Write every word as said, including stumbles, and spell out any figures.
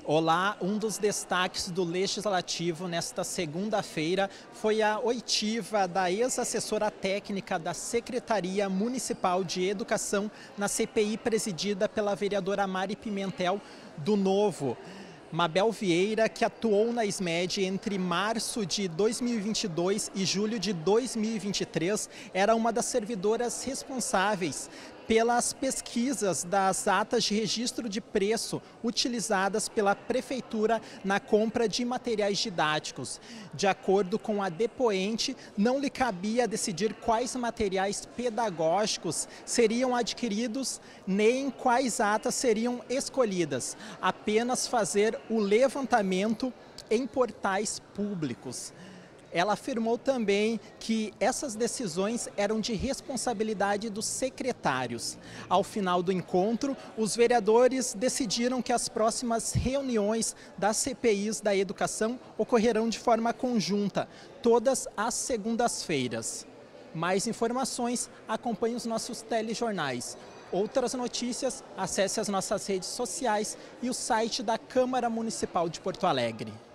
Olá, um dos destaques do Legislativo nesta segunda-feira foi a oitiva da ex-assessora técnica da Secretaria Municipal de Educação na C P I presidida pela vereadora Mari Pimentel do Novo. Mabel Vieira, que atuou na SMED entre março de dois mil e vinte e dois e julho de dois mil e vinte e três, era uma das servidoras responsáveis pelas pesquisas das atas de registro de preço utilizadas pela Prefeitura na compra de materiais didáticos. De acordo com a depoente, não lhe cabia decidir quais materiais pedagógicos seriam adquiridos nem quais atas seriam escolhidas, apenas fazer o levantamento em portais públicos. Ela afirmou também que essas decisões eram de responsabilidade dos secretários. Ao final do encontro, os vereadores decidiram que as próximas reuniões das C P Is da educação ocorrerão de forma conjunta, todas as segundas-feiras. Mais informações, acompanhe os nossos telejornais. Outras notícias, acesse as nossas redes sociais e o site da Câmara Municipal de Porto Alegre.